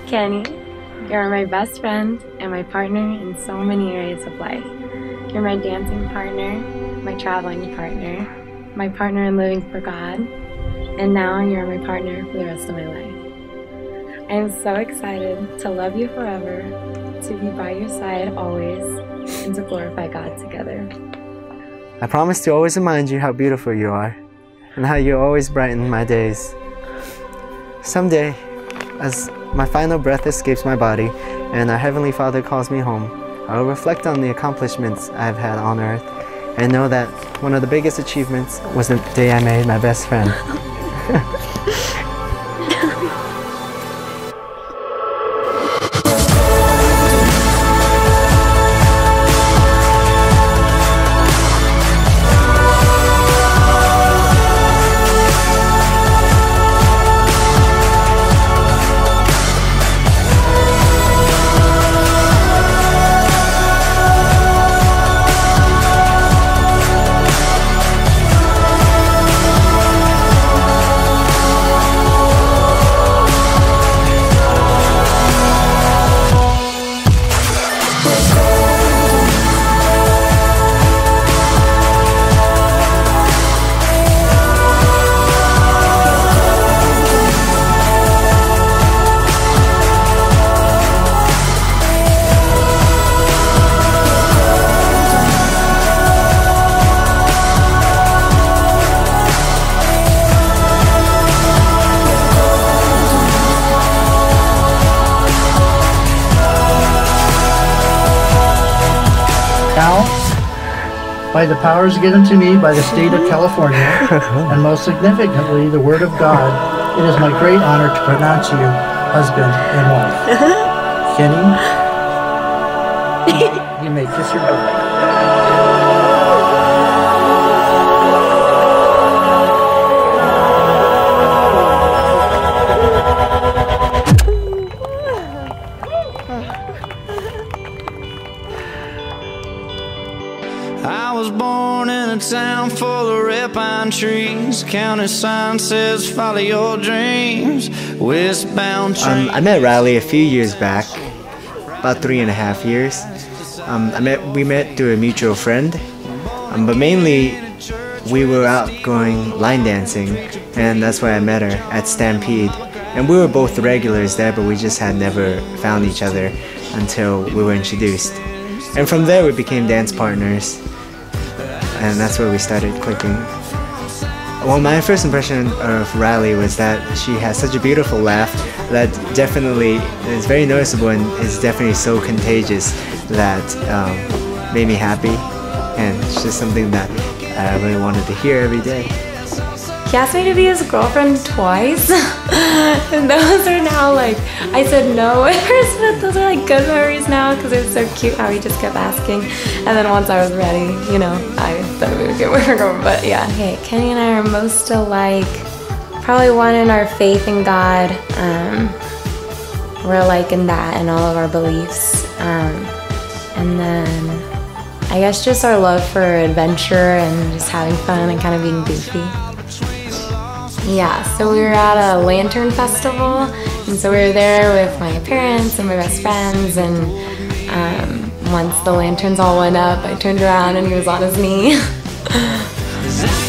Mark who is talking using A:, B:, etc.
A: Kenny, you're my best friend and my partner in so many areas of life. You're my dancing partner, my traveling partner, my partner in living for God, and now you're my partner for the rest of my life. I am so excited to love you forever, to be by your side always, and to glorify God together.
B: I promise to always remind you how beautiful you are, and how you always brighten my days. Someday, as my final breath escapes my body and our Heavenly Father calls me home, I will reflect on the accomplishments I have had on earth and know that one of the biggest achievements was the day I married my best friend.
C: Now, by the powers given to me by the state of California, and most significantly, the Word of God, it is my great honor to pronounce you husband and wife. Kenny, you may kiss your bride.
D: I was born in a town full of red pine trees. County sign says follow your dreams. Westbound train.
B: I met Rylie a few years back, about 3.5 years. We met through a mutual friend, but mainly we were out going line dancing, and that's why I met her at Stampede. And we were both regulars there, but we just had never found each other until we were introduced. And from there we became dance partners, and that's where we started clicking. Well, my first impression of Rylie was that she has such a beautiful laugh that definitely is very noticeable and is definitely so contagious that made me happy, and it's just something that I really wanted to hear every day.
A: He asked me to be his girlfriend twice, and those are now like, I said no at first, but those are like good memories now because it was so cute how he just kept asking. And then once I was ready, you know, I thought we would get where we're going. But yeah, okay, Kenny and I are most alike. Probably one in our faith in God. We're alike in that and all of our beliefs. And then I guess just our love for adventure and just having fun and kind of being goofy. Yeah, so we were at a lantern festival, and so we were there with my parents and my best friends, and once the lanterns all went up, I turned around and he was on his knee.